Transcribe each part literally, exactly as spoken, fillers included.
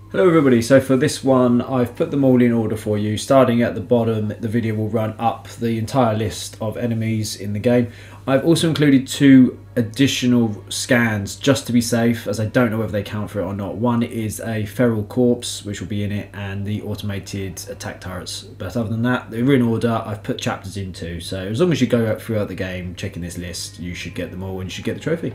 Hello everybody, so for this one I've put them all in order for you. Starting at the bottom, the video will run up the entire list of enemies in the game. I've also included two additional scans just to be safe, as I don't know whether they count for it or not. One is a feral corpse, which will be in it, and the automated attack turrets. But other than that, they're in order. I've put chapters in too, so as long as you go out throughout the game checking this list, you should get them all and you should get the trophy.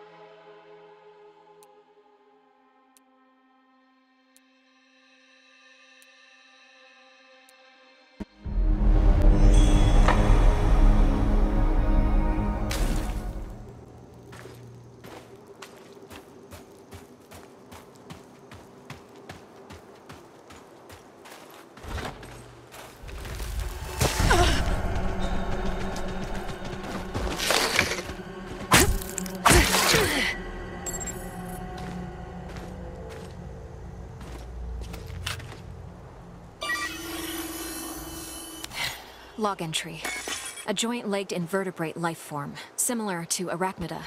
Log entry. A joint-legged invertebrate life form, similar to Arachnida.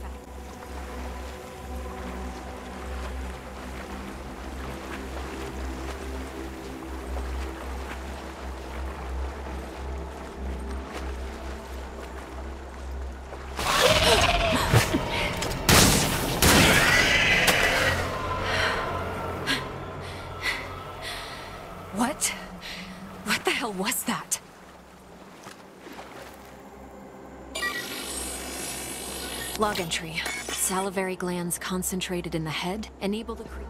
What? What the hell was that? Log entry. Salivary glands concentrated in the head enable the cre-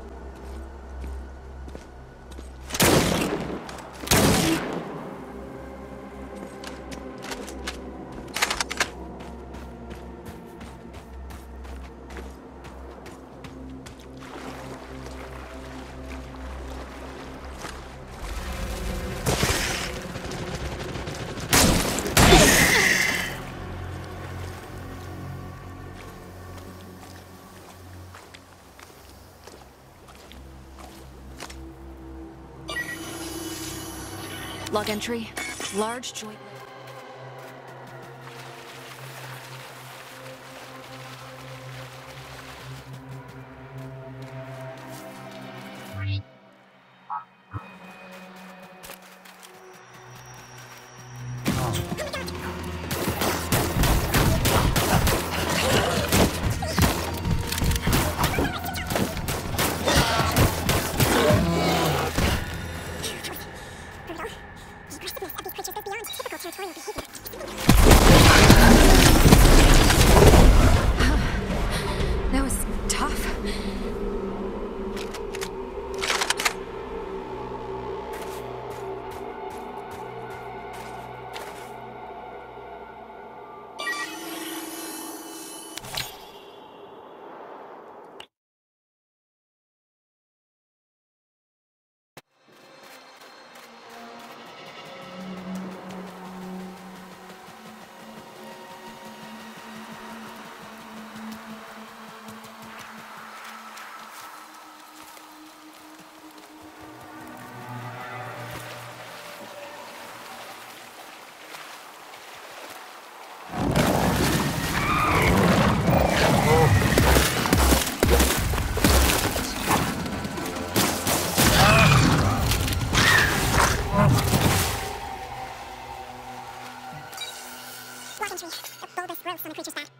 Log entry. Large joint... That was tough. The bulbous growth on the creature's back.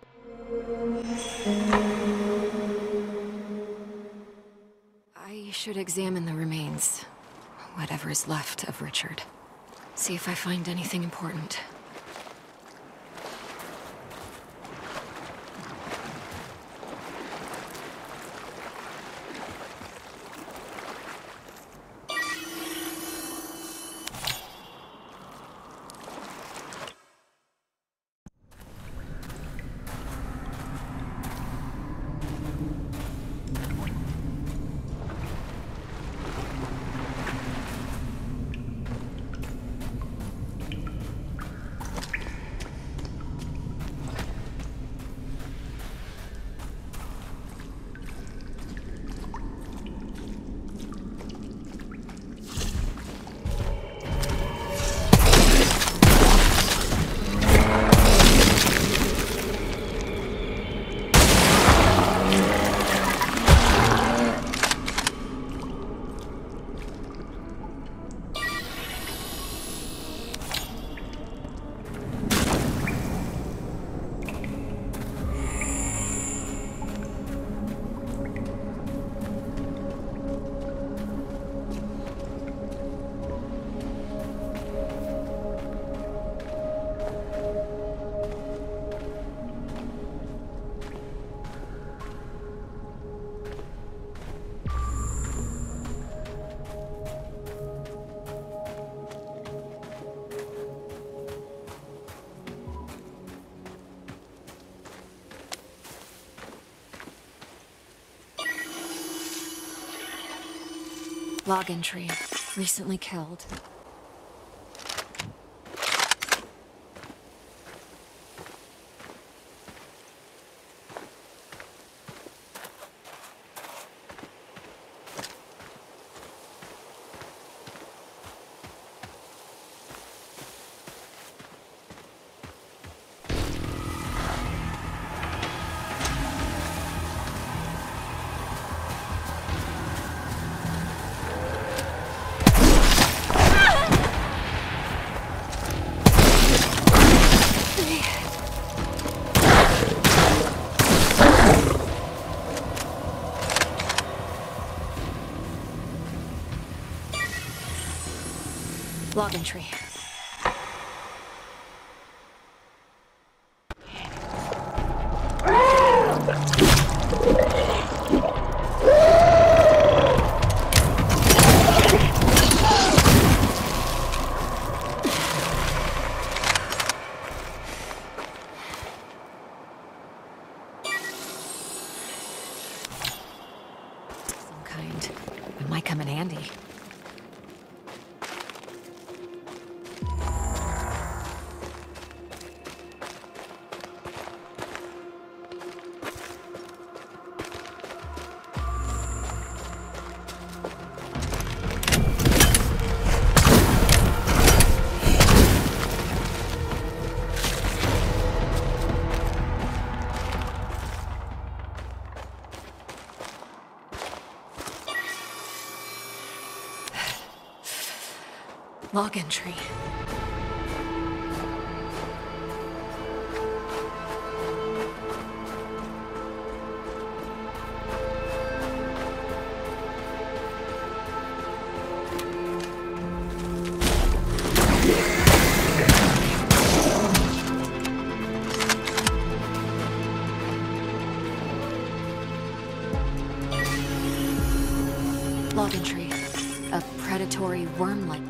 I should examine the remains. Whatever is left of Richard. See if I find anything important. Log entry. Recently killed. Log entry. Some kind. It might come in handy. Log entry. Log entry. A predatory worm-like.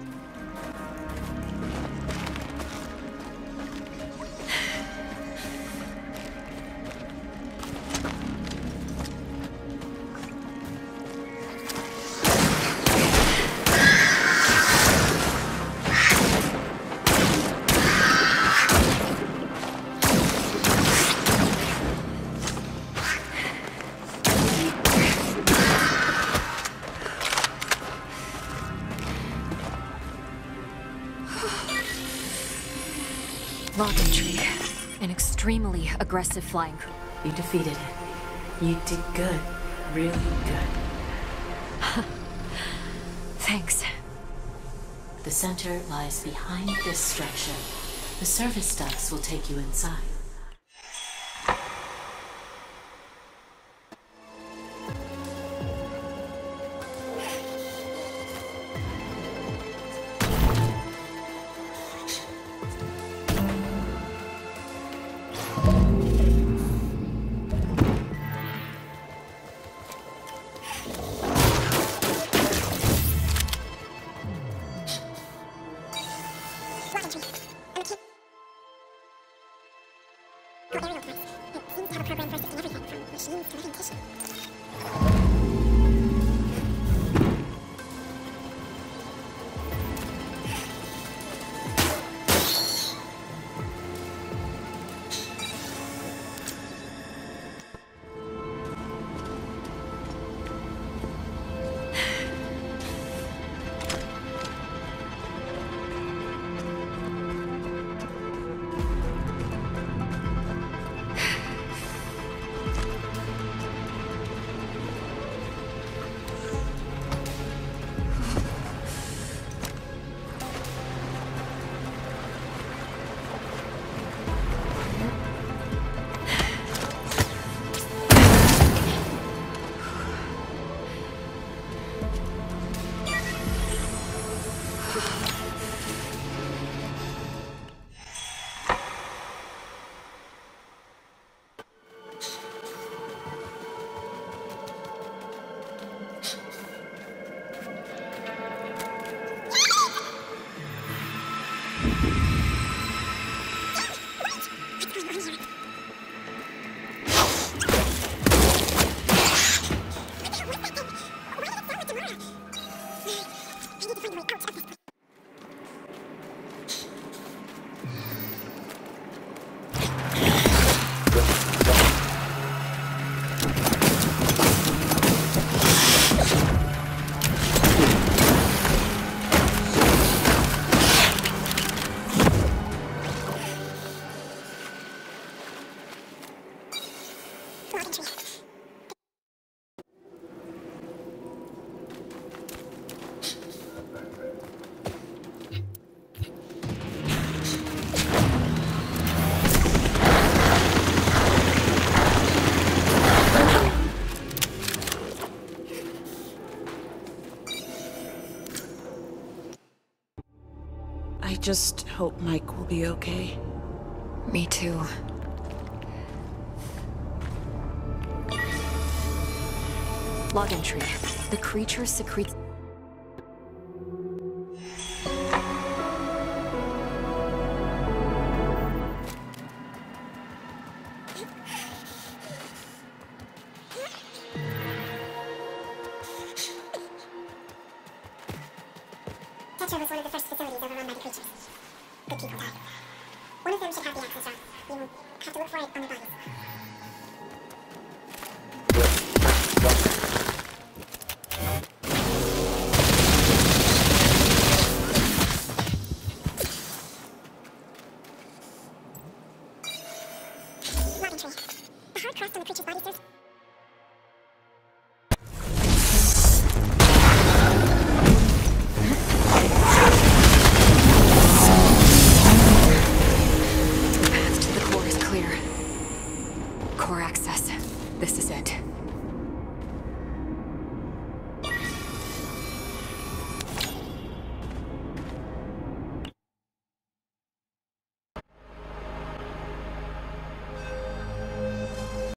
Log entry. An extremely aggressive flying crew. You defeated it. You did good. Really good. Thanks. The center lies behind this structure. The service ducts will take you inside. just hope Mike will be okay. Me too. Log entry. The creature secretes... Tetra was one of the first facilities overrun by the creatures. Good people died. One of them should have the access route. You will have to look for it on the bodies. Log entry. The hard crust on the creature's body serves